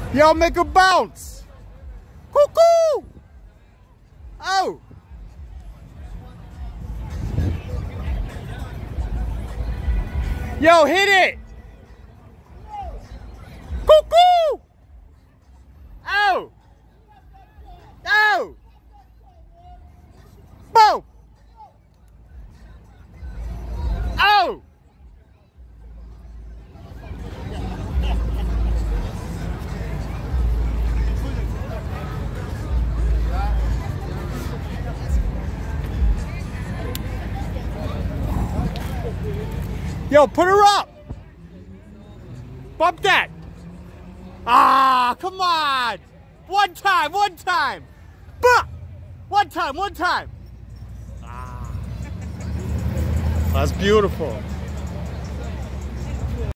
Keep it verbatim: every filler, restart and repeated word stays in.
Yo, make a bounce. Cuckoo! Oh! Yo, hit it! Cuckoo! Oh! Oh! Boom! Oh! Yo, put her up! Bump that! Ah, come on! One time, one time! Bah! One time, one time! Ah. That's beautiful.